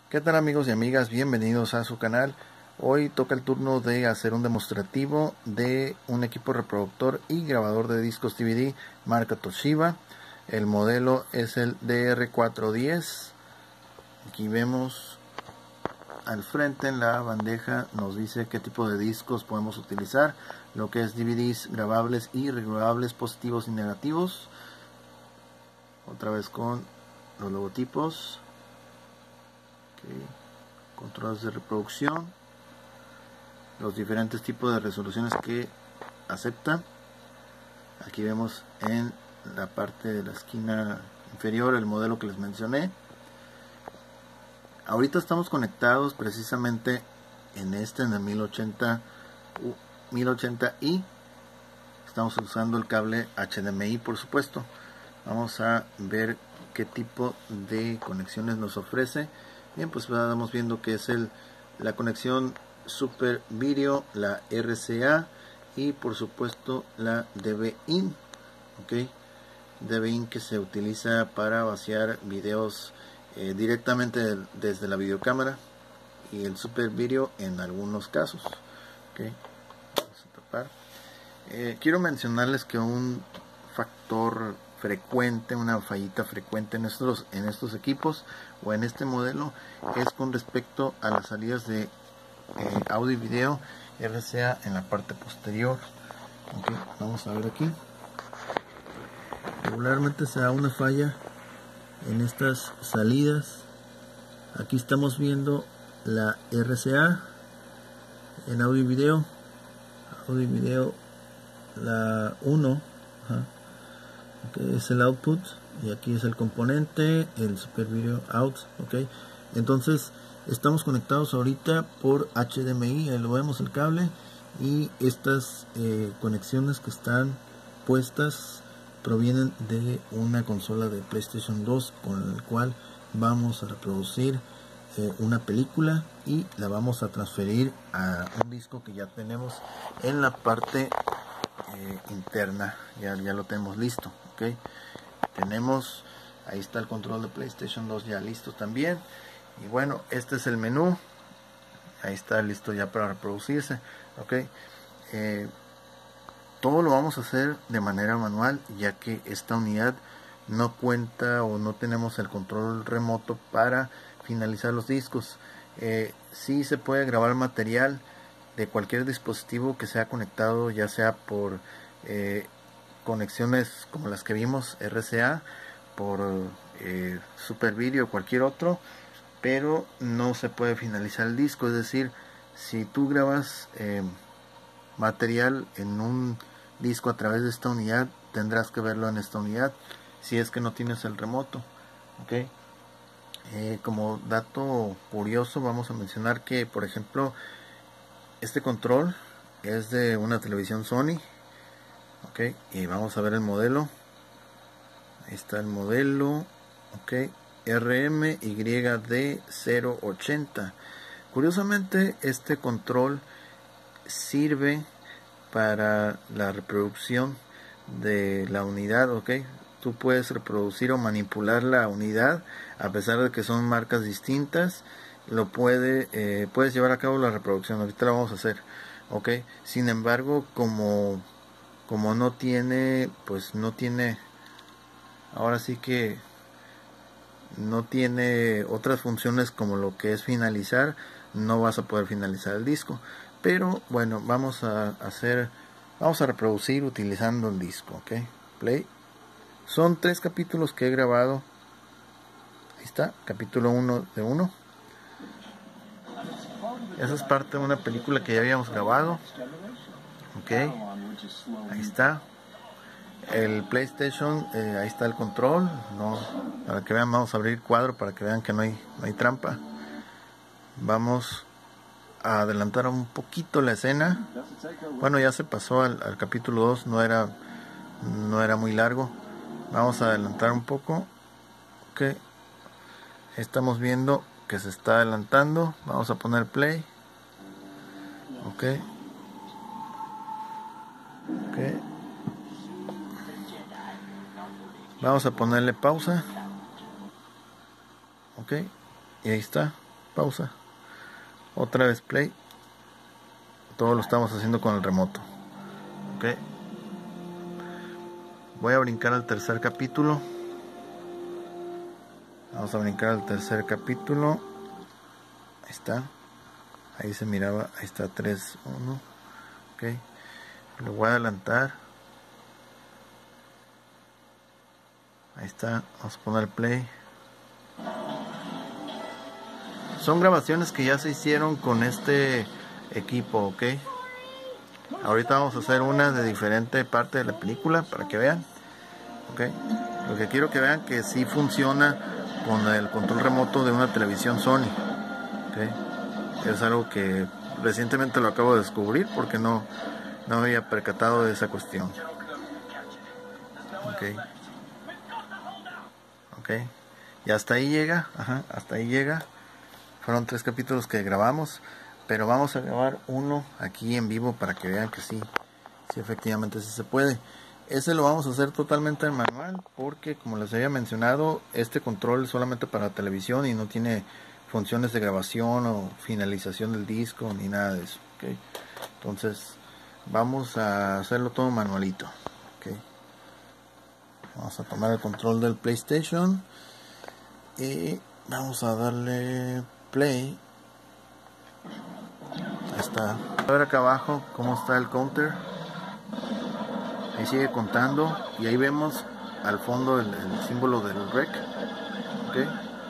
¿Qué tal amigos y amigas? Bienvenidos a su canal. Hoy toca el turno de hacer un demostrativo de un equipo reproductor y grabador de discos DVD marca Toshiba. El modelo es el DR410. Aquí vemos al frente en la bandeja, nos dice qué tipo de discos podemos utilizar, lo que es DVDs grabables y regrabables positivos y negativos. Otra vez con los logotipos. Controles de reproducción, los diferentes tipos de resoluciones que acepta. Aquí vemos en la parte de la esquina inferior el modelo que les mencioné. Ahorita estamos conectados precisamente en el 1080i. Estamos usando el cable HDMI, por supuesto. Vamos a ver qué tipo de conexiones nos ofrece. Bien, pues vamos viendo que es la conexión Super Video, la RCA y por supuesto la DV-IN. DV-IN que se utiliza para vaciar videos directamente desde la videocámara, y el Super Video en algunos casos. Vamos a tapar. Quiero mencionarles que un factor frecuente, una fallita frecuente en estos equipos o en este modelo es con respecto a las salidas de audio y video RCA en la parte posterior. Vamos a ver aquí. Regularmente se da una falla en estas salidas. Aquí estamos viendo la RCA en audio y video. La 1, que es el output, y aquí es el componente, el Super Video Out. Entonces estamos conectados ahorita por HDMI, ahí lo vemos, el cable, y estas conexiones que están puestas provienen de una consola de PlayStation 2 con el cual vamos a reproducir una película y la vamos a transferir a un disco que ya tenemos en la parte interna. Ya lo tenemos listo. Tenemos, ahí está el control de PlayStation 2 ya listo también, y bueno, este es el menú, ahí está listo ya para reproducirse. Todo lo vamos a hacer de manera manual, ya que esta unidad no cuenta o no tenemos el control remoto para finalizar los discos. Sí se puede grabar material de cualquier dispositivo que sea conectado, ya sea por conexiones como las que vimos, RCA, por Super Video o cualquier otro, pero no se puede finalizar el disco. Es decir, si tú grabas material en un disco a través de esta unidad, tendrás que verlo en esta unidad si es que no tienes el remoto. Como dato curioso, vamos a mencionar que, por ejemplo, este control es de una televisión Sony. Y vamos a ver el modelo. Ahí está el modelo. RMYD080. Curiosamente, este control sirve para la reproducción de la unidad. Tú puedes reproducir o manipular la unidad a pesar de que son marcas distintas. Puedes llevar a cabo la reproducción. Ahorita la vamos a hacer. Sin embargo, como no tiene, ahora sí que no tiene otras funciones como lo que es finalizar, no vas a poder finalizar el disco. Pero bueno, vamos a reproducir utilizando el disco. Play. Son 3 capítulos que he grabado. Ahí está, capítulo 1 de 1. Esa es parte de una película que ya habíamos grabado. Ahí está el PlayStation, ahí está el control. Para que vean, vamos a abrir cuadro para que vean que no hay trampa. Vamos a adelantar un poquito la escena. Bueno, ya se pasó al capítulo 2, no era muy largo. Vamos a adelantar un poco. Estamos viendo que se está adelantando. Vamos a poner play. Vamos a ponerle pausa. Y ahí está. pausa, otra vez play. Todo lo estamos haciendo con el remoto. Ok, voy a brincar al tercer capítulo. Vamos a brincar al tercer capítulo. Ahí está. Ahí se miraba. Ahí está 3, 1. Ok. Lo voy a adelantar. Ahí está. Vamos a poner play. Son grabaciones que ya se hicieron con este equipo. Ok. Ahorita vamos a hacer una de diferente parte de la película para que vean. Ok. Lo que quiero que vean que sí funciona con el control remoto de una televisión Sony. Okay. Es algo que recientemente lo acabo de descubrir porque no me había percatado de esa cuestión. Ok. Ok. Y hasta ahí llega. Ajá, hasta ahí llega. Fueron 3 capítulos que grabamos. Pero vamos a grabar uno aquí en vivo para que vean que sí efectivamente sí se puede. Ese lo vamos a hacer totalmente en manual porque, como les había mencionado, este control es solamente para televisión y no tiene funciones de grabación o finalización del disco ni nada de eso. Okay. Entonces vamos a hacerlo todo manualito. Okay. Vamos a tomar el control del PlayStation y vamos a darle play. Ahí está. A ver acá abajo cómo está el counter. Ahí sigue contando y ahí vemos al fondo el símbolo del rec. Okay.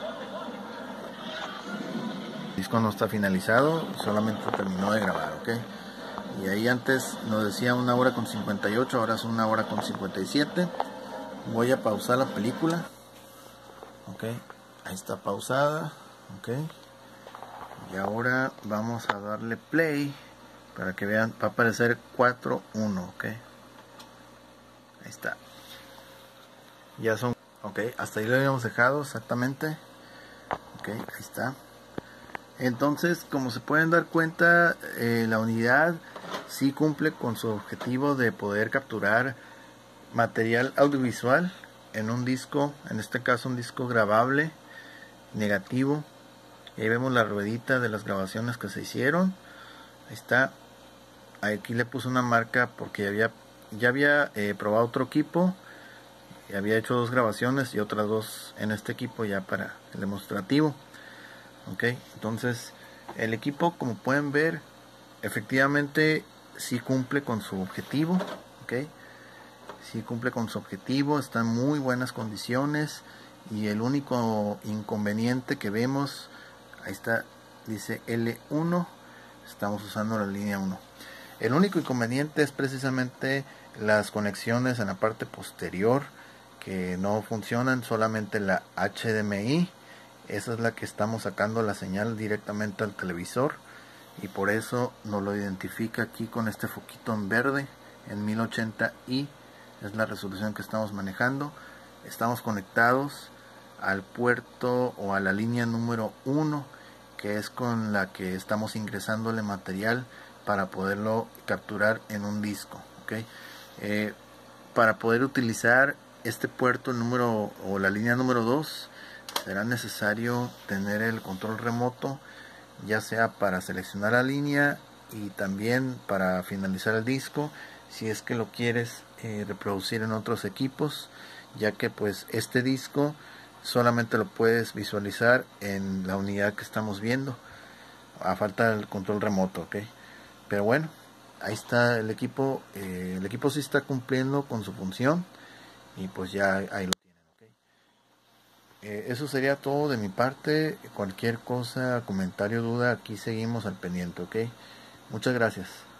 El disco no está finalizado, solamente terminó de grabar. Okay. Y ahí antes nos decía 1 hora con 58, ahora es 1 hora con 57. Voy a pausar la película. Okay. Ahí está pausada. Okay. Y ahora vamos a darle play para que vean, va a aparecer 4-1. Okay. Ahí está. Ya son. Ok, hasta ahí lo habíamos dejado exactamente. Ok, ahí está. Entonces, como se pueden dar cuenta, la unidad sí cumple con su objetivo de poder capturar material audiovisual en un disco, en este caso un disco grabable negativo. Ahí vemos la ruedita de las grabaciones que se hicieron. Ahí está. Aquí le puse una marca porque ya había probado otro equipo. Había hecho 2 grabaciones y otras 2 en este equipo ya para el demostrativo. Ok, entonces el equipo, como pueden ver, efectivamente sí cumple con su objetivo. Ok, sí cumple con su objetivo, está en muy buenas condiciones. Y el único inconveniente que vemos, ahí está, dice L1, estamos usando la línea 1. El único inconveniente es precisamente las conexiones en la parte posterior que no funcionan, solamente la HDMI. Esa es la que estamos sacando la señal directamente al televisor y por eso nos lo identifica aquí con este foquito en verde en 1080i. Es la resolución que estamos manejando. Estamos conectados al puerto o a la línea número 1, que es con la que estamos ingresándole material para poderlo capturar en un disco. ¿Okay? Para poder utilizar este puerto, el número o la línea número 2, será necesario tener el control remoto, ya sea para seleccionar la línea y también para finalizar el disco, si es que lo quieres reproducir en otros equipos, ya que pues este disco solamente lo puedes visualizar en la unidad que estamos viendo, a falta del control remoto. ¿Ok? Pero bueno, ahí está el equipo sí está cumpliendo con su función y pues ya ahí lo tienen. ¿Okay? Eso sería todo de mi parte. Cualquier cosa, comentario, duda, aquí seguimos al pendiente. ¿Ok? Muchas gracias.